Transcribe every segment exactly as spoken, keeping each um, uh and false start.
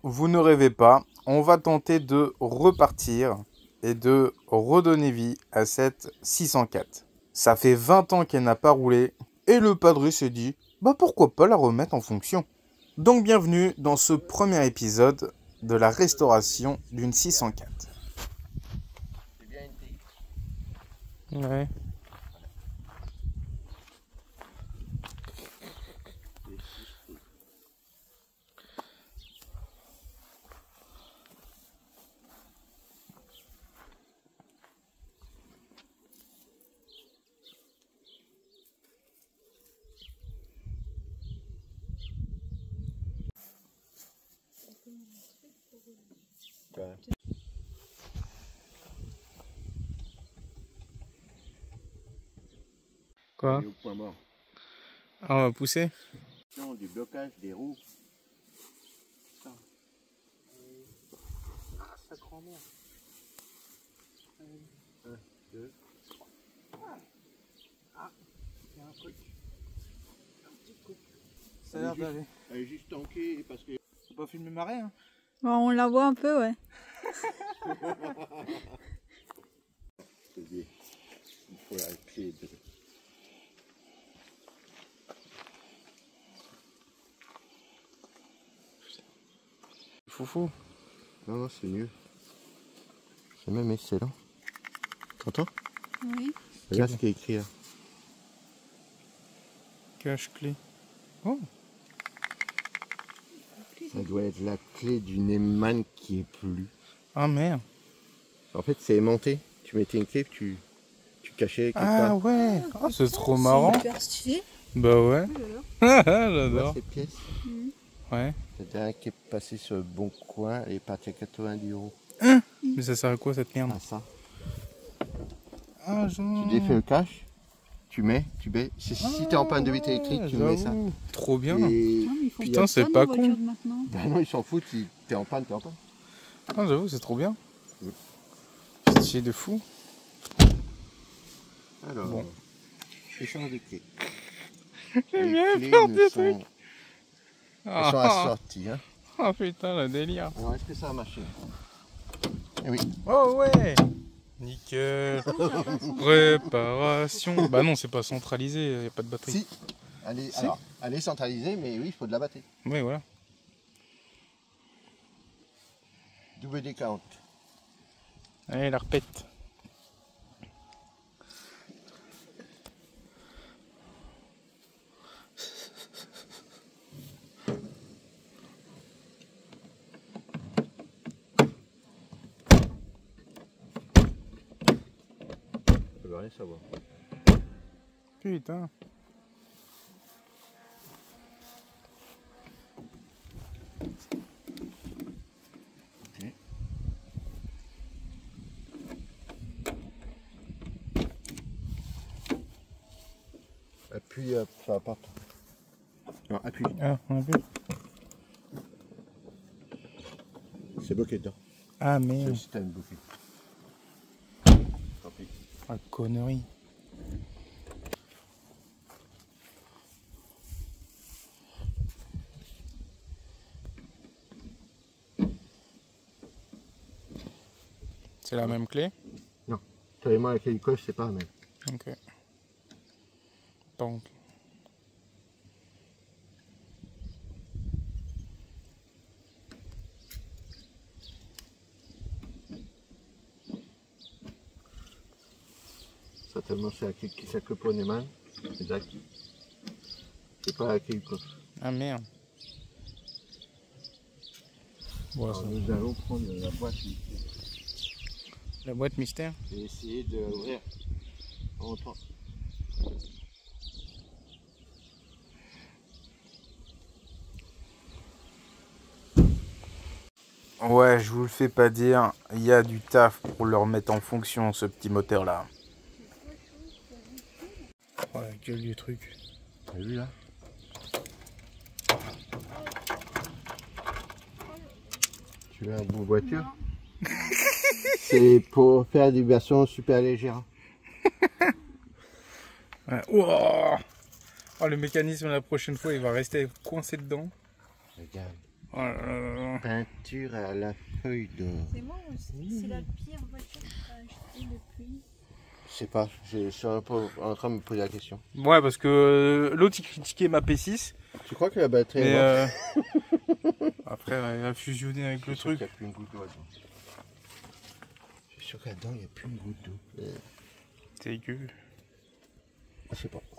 vous ne rêvez pas, on va tenter de repartir et de redonner vie à cette six cent quatre. Ça fait vingt ans qu'elle n'a pas roulé et le padré s'est dit, bah pourquoi pas la remettre en fonction. Donc bienvenue dans ce premier épisode de la restauration d'une six cent quatre. Ouais. Quoi? Au point mort. Ah, on va pousser? Non, du blocage des roues. Ça. Ah, ça grand-mère. Un, deux. Ah, il y a un truc. Un petit truc. Ça a l'air d'aller. Elle est juste tankée parce que... Faut pas filmer marée, hein? Bon, on la voit un peu, ouais. C'est bien. Il faut la clé de... Foufou. Non, non, c'est mieux. C'est même excellent. T'entends? Oui. Regarde ce qui est écrit là. Cache clé. Oh. Ça doit être la clé d'une émane qui est plus. Ah merde. En fait, c'est aimanté. Tu mettais une clé, tu, tu cachais quelque Ah part. ouais. Ah, c'est trop marrant. C'est hyper stylé. Bah ouais. Tu vois J'adore. ces pièces. Ouais. C'est dernière qui est passée sur le bon coin et est partie à quatre-vingt-dix euros. Mais ça sert à quoi cette merde? Ah, ça. Ah, genre... Tu défais le cache, tu mets, tu mets. Si, si t'es en panne de vitre électrique, tu mets ça. Trop bien. Et... Non, mais ils font Putain, pas c'est ça, pas nos voitures con. de maintenant. Ben non, ils s'en foutent, si t'es en panne, t'es en panne. Ah, j'avoue, c'est trop bien. Oui. Stylé de fou. Alors, Bon. échange de clés. J'aime Les bien clés faire ne des sont- trucs. Elles sont assorties. Hein. Ah putain, le délire. Alors, est-ce que ça a marché? Eh oui. Oh ouais. Nickel. Réparation. Bah non, c'est pas centralisé, il n'y a pas de batterie. Si. Elle est, Si. alors, elle est centralisée, mais oui, il faut de la batterie. Oui, voilà. W D quarante. Allez, la repète. Je veux rien savoir. Putain. Ok. Appuie euh, sur la porte. Non, appuie. Ah, on a vu. C'est bloqué dedans. Ah C'est le merde. système bloqué. Tant pis. Ah, connerie. C'est la même clé? Toi et moi, avec les coches, c'est pas la même. Ok. Donc. Certainement, c'est la clé qui s'accroche les mains. Exact. C'est pas la clé du coffre. Ah merde. Bon, Alors, ça- nous allons prendre la boîte La boîte mystère? et essayer de l'ouvrir en rentrant. Ouais, je vous le fais pas dire, il y a du taf pour le remettre en fonction, ce petit moteur là. Oh la gueule du truc. T'as vu là? Tu veux un bout de voiture? C'est pour faire des versions super légères. Ouais. Ouah. Oh, le mécanisme la prochaine fois il va rester coincé dedans. Regarde. Oh là là là. Peinture à la feuille d'or. C'est moi ou c'est la pire voiture que tu as achetée depuis? Je sais pas, je suis un peu en train de me poser la question. Ouais, parce que euh, l'autre il critiquait ma P six. Tu crois que la batterie Mais est morte? euh... après, elle a fusionné avec le truc. Il n'y a plus une goutte d'eau là-dedans. Je suis sûr que là-dedans, il n'y a plus une goutte d'eau. Euh... C'est dégueu. Je sais pas.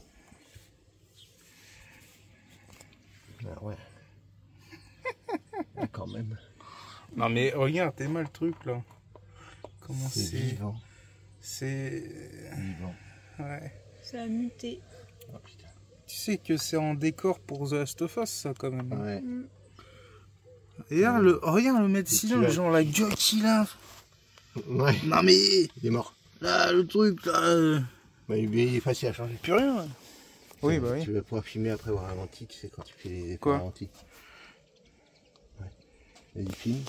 Ah ouais. Mais quand même. Non mais regarde, t'es mal le truc là. Comment C'est c'est? vivant. C'est... Vivant. Ouais. Ça a muté. Oh putain. Tu sais que c'est en décor pour The Last of Us ça quand même. Ouais. Mm. Regarde le, regarde le médecin, l'as- genre la gueule qu'il a. Ouais. Non mais... Il est mort. Là, le truc là... euh, Bah, il est facile à changer. Plus rien. Oui, bah oui. Tu vas pouvoir filmer après au ralenti, tu sais, quand tu fais les Quoi ralentis. Ouais. Et il filme.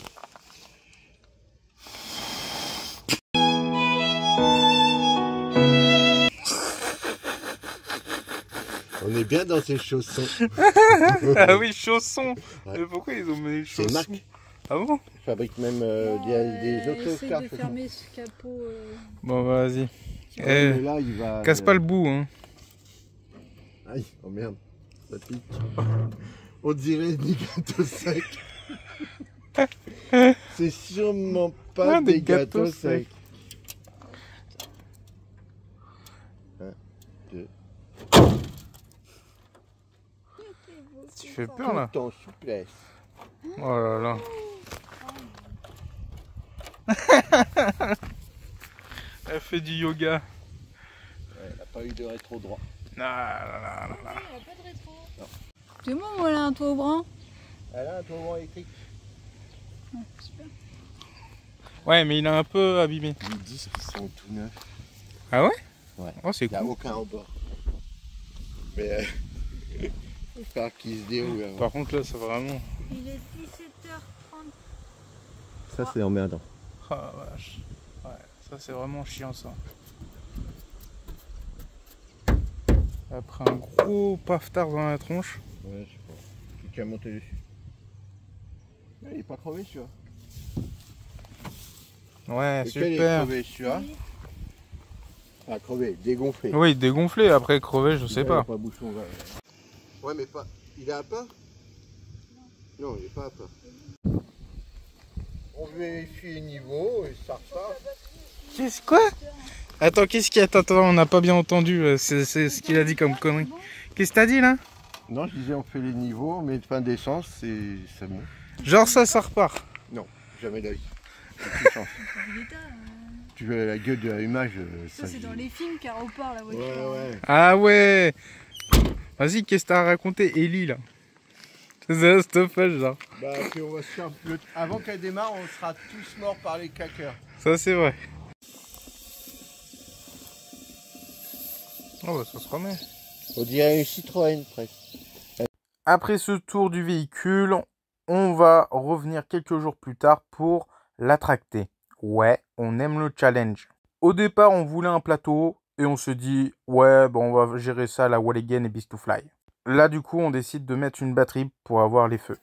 On est bien dans ces chaussons. Ah oui, chaussons. Ouais. Mais pourquoi ils ont mis les C'est chaussons? Marc. Ah bon? Ils fabriquent même euh, des, des Euh, autres essaye cars. de fermer ce capot. Euh... Bon, vas-y. Ouais, Eh, mais là, il va. casse pas le bout, hein. Aïe, oh merde, ça pique. On dirait des gâteaux secs. C'est sûrement pas Ah, des, des gâteaux, gâteaux secs. Un, deux. Tu fais peur là. Tout en souplesse. Oh là là. Elle fait du yoga. Ouais, elle n'a pas eu de rétro droit. Ah là là là là. Il n'y a pas de rétro. C'est bon, voilà un toit au bras. Elle a un tourment électrique. Ouais, super. Ouais, mais il est un peu abîmé. Les disques qui sont tout neufs. Ah ouais? Ouais. Oh, c'est Il n'y a cool. aucun au bord. Mais euh, faut faire qu'il se déroule avant. Par contre, là, c'est vraiment. Il est dix-sept heures trente. Ça, c'est emmerdant. Ah vache. Ouais, ça, c'est vraiment chiant ça. Après un gros paftard dans la tronche. Ouais, je sais pas. Plus qu'à monter dessus. Il est pas crevé celui-là. Ouais, Lequel est super. crevé celui-là? Ah, crevé, dégonflé. Oui, dégonflé. Après, crevé, je sais Ouais, pas. pas bouchon, ouais. Ouais, mais pas. Il est à pas? Non, il est pas à pas. On vérifie les niveaux et ça repart. Qu'est-ce quoi? Attends, qu'est-ce qu'il y a? Attends, attends, on n'a pas bien entendu. euh, C'est c'est ce qu'il a dit comme connerie. Qu'est-ce que t'as dit là? Non, je disais on fait les niveaux, on met de fin d'essence et ça monte. Genre ça, ça repart. Non, jamais d'avis. Aucune chance. Tu veux la gueule de l'allumage, euh, Ça, c'est dans les films qu'elle repart la voiture. Ouais, ouais. Ah ouais. Vas-y, qu'est-ce que t'as à raconter, Ellie là? C'est stoppage genre. Bah, puis on va se faire. le- Avant qu'elle démarre, on sera tous morts par les caqueurs. Ça c'est vrai. Oh bah ça se remet. On dirait une Citroën presque. Après ce tour du véhicule, on va revenir quelques jours plus tard pour la tracter. Ouais, on aime le challenge. Au départ, on voulait un plateau et on se dit ouais, bon, on va gérer ça à la Wall Again et Beast to Fly. Là, du coup, on décide de mettre une batterie pour avoir les feux.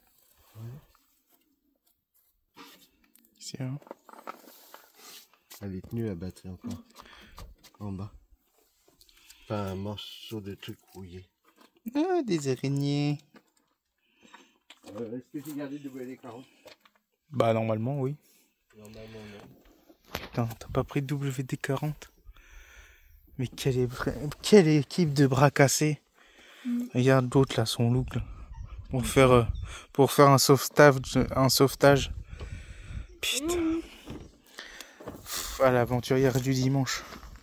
Ici, hein. Elle est tenue la batterie encore. En bas. Enfin, un morceau de truc rouillé. Ah, des araignées. Euh, Est-ce que tu gardé W D quarante? Bah, normalement, oui. Normalement, non. Putain, t'as pas pris W D quarante? Mais quelle, est... quelle équipe de bras cassés. Mm. Regarde l'autre là, son look là. Pour faire, euh, pour faire un sauvetage, un sauvetage. Putain. Pff, à l'aventurière du dimanche.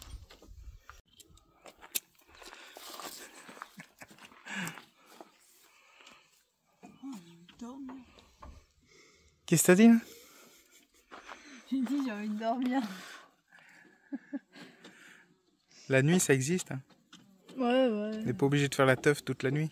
Qu'est-ce que t'as dit là? J'ai dit j'ai envie de dormir. La nuit ça existe, hein. Ouais, ouais. On n'est pas obligé de faire la teuf toute la nuit.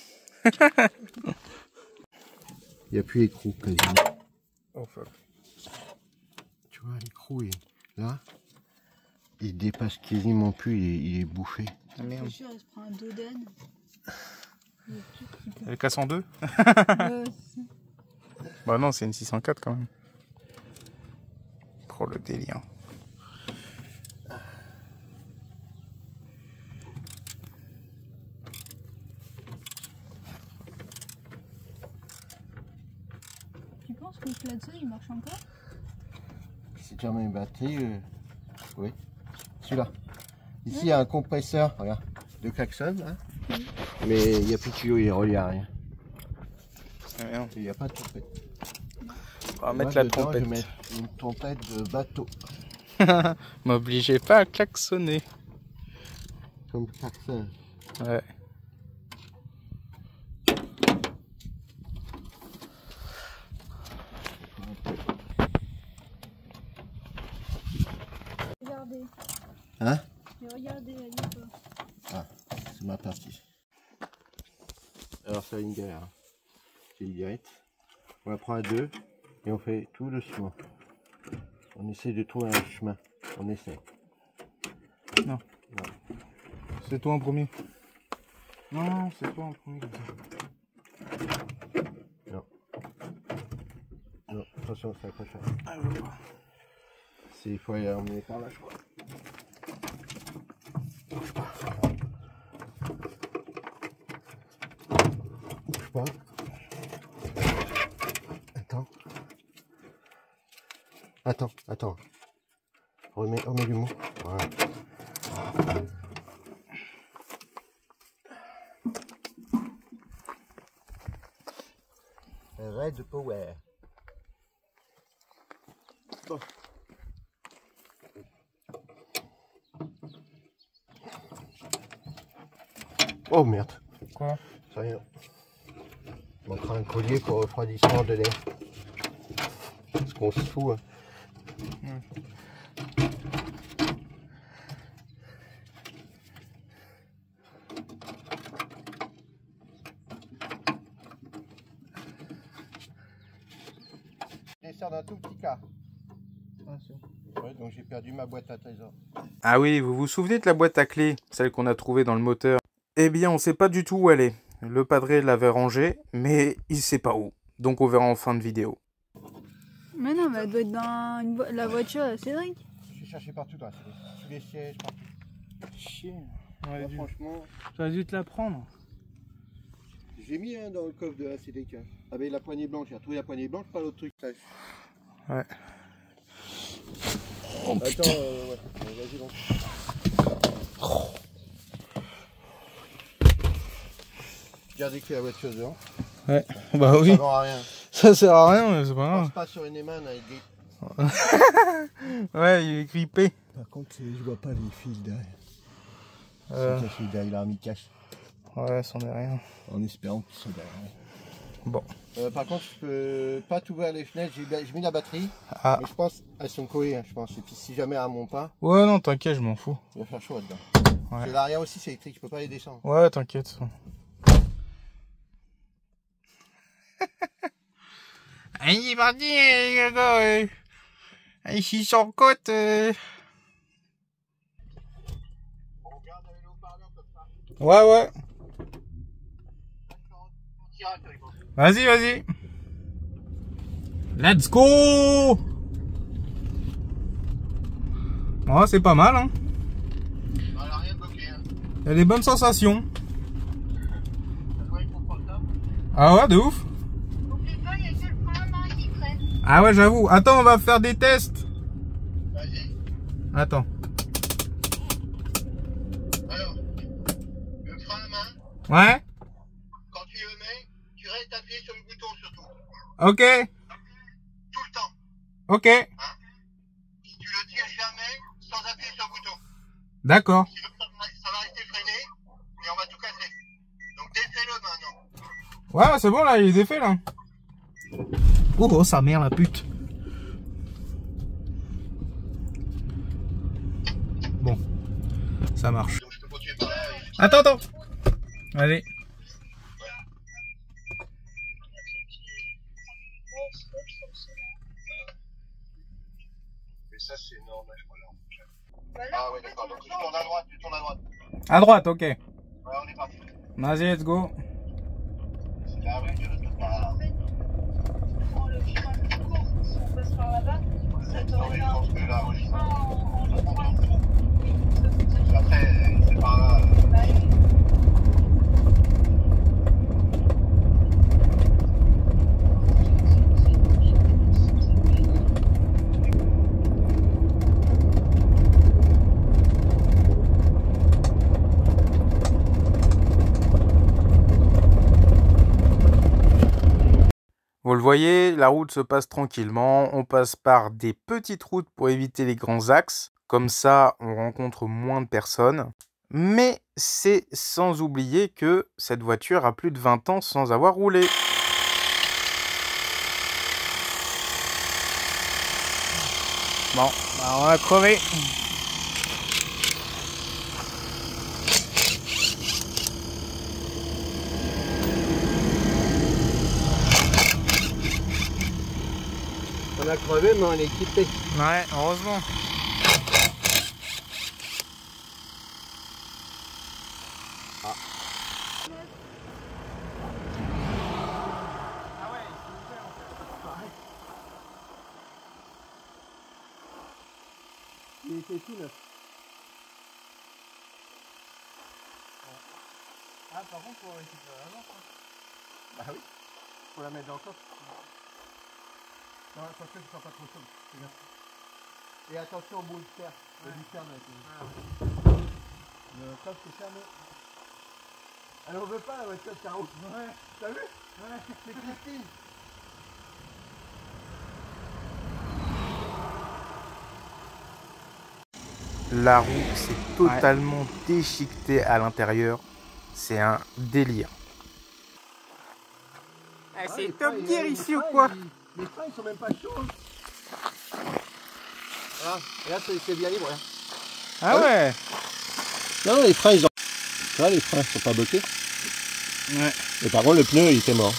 Il n'y a plus l'écrou quasiment. Oh fuck. Tu vois, l'écrou, il... là, il dépasse quasiment plus, il est, il est bouché. Ah merde. Je suis sûre, elle se prend un doden. Elle casse en deux. Ouais, Bah non, c'est une six cent quatre quand même. Trop le délire. Tu penses que le klaxon il marche encore? Si tu remets une batterie, euh... oui. Celui-là. Ici, il y a un compresseur, regarde, de klaxon, là. Oui. Mais il n'y a plus de tuyau, il est relié à rien. Il n'y a pas de trompette. On va mettre la dedans, trompette. Je vais mettre une trompette de bateau. M'obligez pas à klaxonner. Comme klaxon. Ouais. Regardez. Hein? J'ai regardé la lipo. Ah, c'est ma partie. Alors c'est une galère. C'est direct. On la prend à deux et on fait tout doucement. On essaie de trouver un chemin. On essaie. Non. non. C'est toi en premier. Non, c'est toi en premier. Non. Non, attention, ça accroche. Ah, voilà. C'est il faut y emmener par là, je crois. Bouge pas. Bouge pas. Attends. Attends, attends. Remets, remets du mot. Voilà. Red Power. Bon. Oh merde. Quoi? Ça y est. On manquera un collier pour refroidissement de l'air. Parce qu'on se fout. Hein. Mmh. Je descends d'un tout petit cas. Ouais, donc j'ai perdu ma boîte à trésor. Ah oui, vous vous souvenez de la boîte à clés, celle qu'on a trouvée dans le moteur? Eh bien, on sait pas du tout où elle est. Le padré l'avait rangée, mais il sait pas où. Donc on verra en fin de vidéo. Mais non, mais elle doit être dans une vo la voiture à Cédric. J'ai cherché partout dans la série. Sous les sièges, partout. Chier. Là, dû... Franchement. J'aurais dû te la prendre. J'ai mis hein, dans le coffre de la C D K. Avec la poignée blanche. J'ai retrouvé la poignée blanche, pas l'autre truc. Ouais. Oh, attends, euh, ouais. Vas-y, donc. Regardez que la voiture dehors. Ouais, bah oui. Ça sert à rien. Ça sert à rien, mais c'est pas grave. On passe pas sur une Eman avec des... Ouais, il est grippé. Par contre, je vois pas les fils derrière. Euh... C'est caché derrière, il a mis cache. Ouais, c'en est rien. En espérant qu'ils sont derrière. Bon. Euh, par contre, je peux pas t'ouvrir les fenêtres. J'ai mis la batterie. Ah. Mais je pense elles sont collées, hein, je pense. Et puis si jamais elles montent pas. Ouais, non, t'inquiète, je m'en fous. Il va faire chaud là-dedans. Ouais. L'arrière aussi, c'est électrique. Je peux pas les descendre. Ouais, t'inquiète. Il est parti, les gars. Ici sur côte. Euh... On regarde avec le haut-parleur comme ça. Ouais, ouais. Vas-y, vas-y. Let's go. Oh, c'est pas mal, hein. Elle a rien bloqué, hein. Il y a des bonnes sensations. Ça doit être confortable. Ah ouais, de ouf. N'oublie pas, il y a que le frein là qui traîne. Ah ouais, j'avoue. Attends, on va faire des tests. Vas-y. Attends. Alors, le frein à main. Ouais. Quand tu le mets, tu restes appuyé sur le bouton surtout. Ok. Tout le temps. Ok. Hein? Si tu le tires jamais sans appuyer sur le bouton. D'accord. Sinon, ça va, ça va rester freiné et on va tout casser. Donc défais-le maintenant. Ouais, c'est bon là, il est défait là. Oh, oh, sa mère la pute. Bon, ça marche. Donc je peux continuer par là. Et... Attends, attends. Allez. Mais ça c'est normal, je crois là. Ah ouais, d'accord. Donc tu tournes à droite, tu tournes à droite. À droite, ok. Ouais, on est parti. Vas-y, let's go. C'est la rue, tu retournes par là. le chemin le plus court. Si on passe par là-bas, ça te revient en, en le coin. Oui, ça peut être. Après, c'est par là. Bah, oui. Vous le voyez, la route se passe tranquillement, on passe par des petites routes pour éviter les grands axes, comme ça on rencontre moins de personnes, mais c'est sans oublier que cette voiture a plus de vingt ans sans avoir roulé. Bon, bah on va crever. On a crevé, mais on est équipé. Ouais, heureusement. Ah. Il était tout neuf. Ah, par contre, faut récupérer la lampe. Bah oui, faut la mettre dans le coffre. Non, attention que ce soit pas trop chaud. C'est bien. Et attention au bout de fer. Il y a du fer dans la cuisine. Le coffre est fermé. Elle en veut pas la voiture de carreau. Ouais. T'as vu? Ouais. C'est Christine. La roue s'est totalement déchiquetée à l'intérieur. C'est un délire. Ah, c'est Ouais, Top freins, Gear les ici ou freins, quoi? ils- Les freins ils sont même pas chauds. Ah, et là c'est bien libre. Hein. Ah ouais. Non, les freins ils ont. Tu vois, les freins sont pas bloqués. Ouais. Mais par contre le pneu il était mort.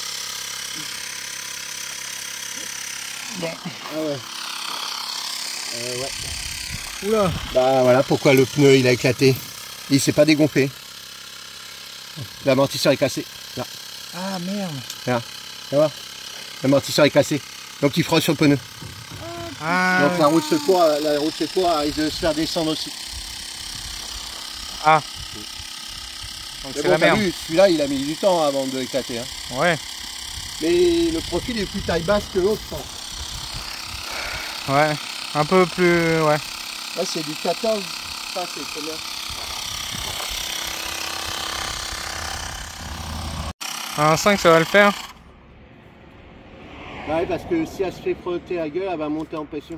Bon. Ah ouais. Euh, ouais. Oula. Bah voilà pourquoi le pneu il a éclaté. Il s'est pas dégonflé. L'amortisseur est cassé. Là. Ah merde. Là. Tu vois. L'amortisseur est cassé. Donc il frotte sur le pneu. Ah. Donc la roue de secours, la roue de secours arrive de se faire descendre aussi. Ah. Donc Mais c'est bon, la t'as merde. vu, celui-là il a mis du temps avant de éclater. Hein. Ouais. Mais le profil est plus taille basse que l'autre, je pense. Ouais. Un peu plus. Ouais. Là c'est du quatorze. Ça c'est combien? Un cinq, ça va le faire. Bah ouais, parce que si elle se fait frotter la gueule, elle va monter en pression.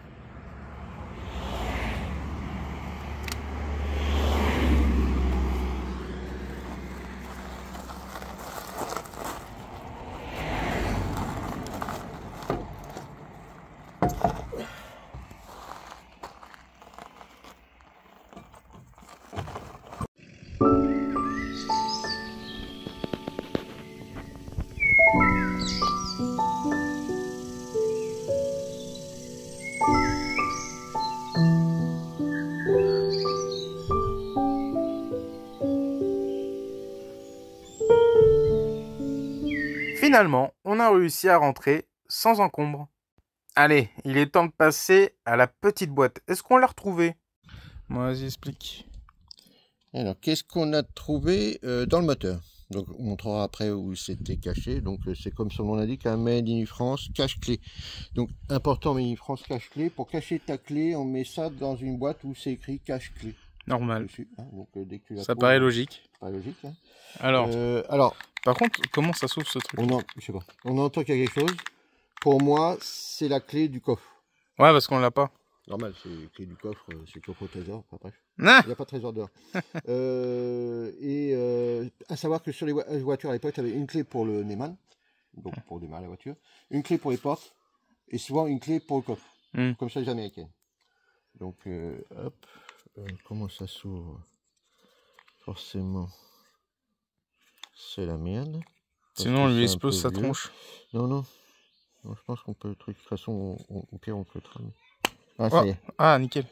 Finalement, on a réussi à rentrer sans encombre. Allez, il est temps de passer à la petite boîte. Est-ce qu'on l'a retrouvée? Moi, vas-y, explique. Alors, qu'est-ce qu'on a trouvé euh, dans le moteur? Donc, on montrera après où c'était caché. Donc, euh, c'est comme son nom l'indique, un Made in France cache-clé. Donc, important Made in France cache-clé. Pour cacher ta clé, on met ça dans une boîte où c'est écrit cache-clé. Normal. Dessus, hein. Donc, euh, dès que tu la Ça trouves, paraît logique. Pas logique. Hein. Alors, Euh, alors, par contre, comment ça s'ouvre ce truc? on, en, je sais pas. On entend qu'il y a quelque chose. Pour moi, c'est la clé du coffre. Ouais, parce qu'on l'a pas. Normal, c'est la clé du coffre, c'est le coffre au trésor. Enfin, bref. Ah Il n'y a pas de trésor dehors. euh, et euh, à savoir que sur les voitures à l'époque, tu avais une clé pour le Neyman, donc pour démarrer la voiture, une clé pour les portes, et souvent une clé pour le coffre, mm. comme ça les américaines. Donc, euh, hop, euh, comment ça s'ouvre? Forcément, c'est la merde. Sinon, on lui explose sa vieux. tronche. Non, non, non, je pense qu'on peut le truc. De toute façon, on, au pire, on peut le travailler. Ah, Oh. ça y est. Ah, nickel.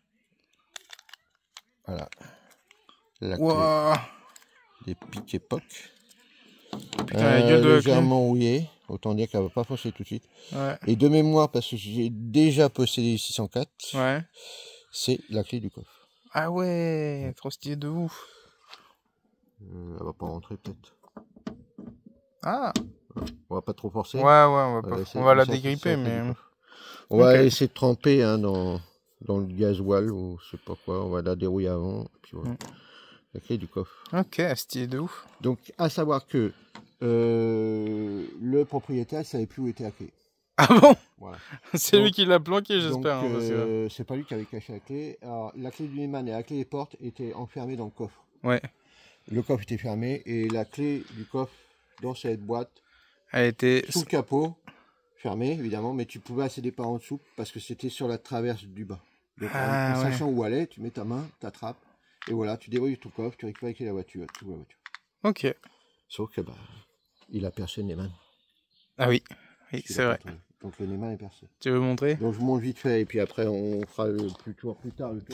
Voilà. La Wow. clé des pics époque. Putain, la gueule de la clé. Légèrement rouillé. Autant dire qu'elle va pas foncer tout de suite. Ouais. Et de mémoire, parce que j'ai déjà possédé six cent quatre, Ouais. c'est la clé du coffre. Ah ouais, trop stylé de ouf. Euh, elle va pas rentrer peut-être. Ah. On va pas trop forcer. Ouais, ouais, on va, On pas... va, essayer, on va la essayer, dégripper, essayer mais... On va Okay. essayer de tremper hein, dans, dans le gasoil ou je sais pas quoi. On va la dérouiller avant. Puis voilà. Mm. La clé du coffre. Ok, stylé de ouf. Donc, à savoir que euh, le propriétaire ne savait plus où était la clé. Ah bon? Voilà. C'est lui qui l'a planqué, j'espère. Hein, euh, que... C'est pas lui qui avait caché la clé. Alors, la clé du Neumann et la clé des portes étaient enfermées dans le coffre. Ouais. Le coffre était fermé et la clé du coffre dans cette boîte a été sous le capot, fermé évidemment, mais tu pouvais accéder par en dessous parce que c'était sur la traverse du bas. Donc, ah, en, en ouais. sachant où aller, tu mets ta main, t'attrapes et voilà, tu dérouilles tout le coffre, tu récupères la voiture, tu vois la voiture. Ok. Sauf que bah, il a percé le Neumann. Ah oui, oui c'est vrai. Trouvé. Donc le Neumann est percé. Tu veux montrer? Donc je monte vite fait et puis après on fera le plus tour plus tard le tour.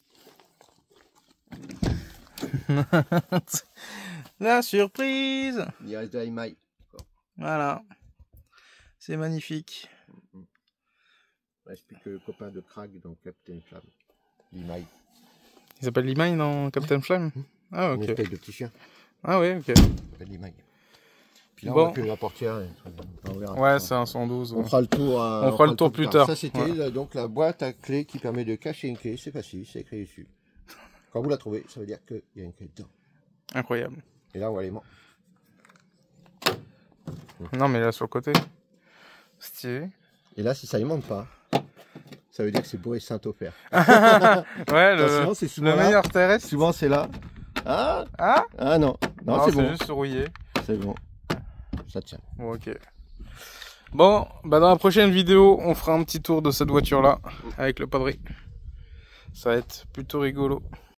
La surprise. Il reste de l'email. Voilà. C'est magnifique. Il reste plus que le copain de Krag dans Captain Flamme. L'email. Il s'appelle l'email dans Captain Flamme? Ah ok. Une espèce de petit chien. Ah ouais, ok. Il s'appelle l'email. Puis là, bon. on voit que la portière. On verra ouais, c'est un cent douze. On fera le tour. À... On, on fera le tour plus tard. tard. Ça, c'était ouais. donc la boîte à clé qui permet de cacher une clé. C'est facile, c'est écrit dessus. Quand vous la trouvez, ça veut dire qu'il y a une clé dedans. Incroyable. Et là, on va les mains. Non, mais là, sur le côté. Stylé. Et là, si ça ne monte pas, ça veut dire que c'est bourré Saint-Ofer. ouais, le, c'est le meilleur terrestre. Souvent, c'est là. Ah Ah Ah non, non, non c'est bon. C'est juste rouillé. C'est bon. Ça tient. Bon, ok. Bon, bah dans la prochaine vidéo, on fera un petit tour de cette voiture-là avec le padré. Ça va être plutôt rigolo.